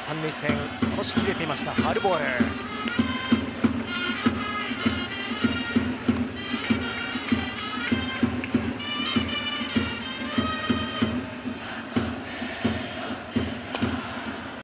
三塁線少し切れていましたファウルボール。